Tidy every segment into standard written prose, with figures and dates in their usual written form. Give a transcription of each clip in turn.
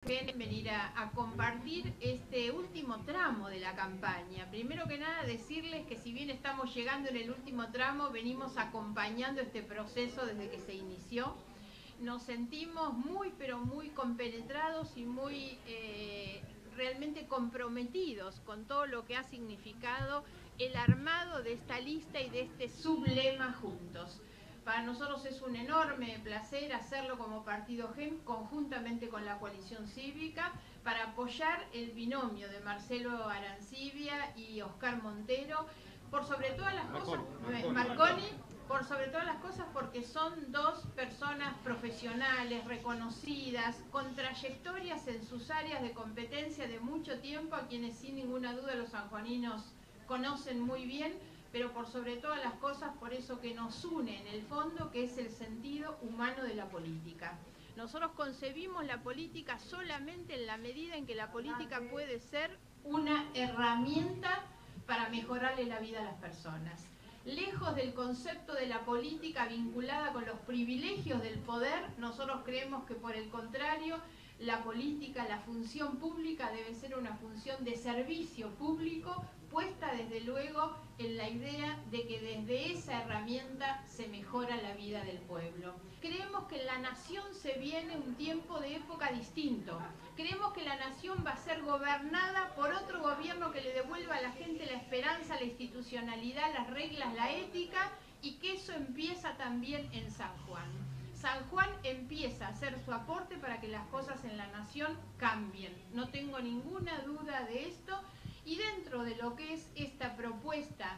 Eugenio, venir a compartir este último tramo de la campaña. Primero que nada decirles que si bien estamos llegando en el último tramo, venimos acompañando este proceso desde que se inició. Nos sentimos muy pero muy compenetrados y muy realmente comprometidos con todo lo que ha significado el armado de esta lista y de este sublema Juntos. Para nosotros es un enorme placer hacerlo como Partido GEM conjuntamente con la coalición cívica para apoyar el binomio de Marcelo Arancibia y Oscar Montero, por sobre todas las cosas, Marconi, por sobre todas las cosas porque son dos personas profesionales, reconocidas, con trayectorias en sus áreas de competencia de mucho tiempo, a quienes sin ninguna duda los sanjuaninos conocen muy bien, pero por sobre todas las cosas por eso que nos une en el fondo, que es el sentido humano de la política. Nosotros concebimos la política solamente en la medida en que la política puede ser una herramienta para mejorarle la vida a las personas. Lejos del concepto de la política vinculada con los privilegios del poder, nosotros creemos que por el contrario, la política, la función pública debe ser una función de servicio público, puesta desde luego en la idea de que desde esa herramienta se mejora la vida del pueblo. Creemos que en la nación se viene un tiempo de época distinto. Creemos que la nación va a ser gobernada por otro gobierno que le devuelva a la gente la esperanza, la institucionalidad, las reglas, la ética, y que eso empieza también en San Juan. San Juan empieza a hacer su aporte para que las cosas en la nación cambien. No tengo ninguna duda de esto. Y dentro de lo que es esta propuesta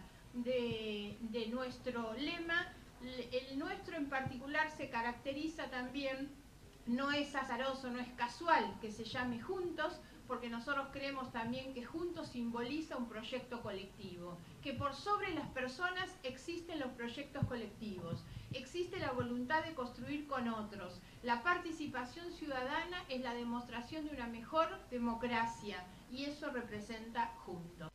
de nuestro lema, el nuestro en particular se caracteriza también, no es azaroso, no es casual que se llame Juntos, porque nosotros creemos también que Juntos simboliza un proyecto colectivo, que por sobre las personas existen los proyectos colectivos, existe la voluntad de construir con otros. La participación ciudadana es la demostración de una mejor democracia y eso representa Juntos.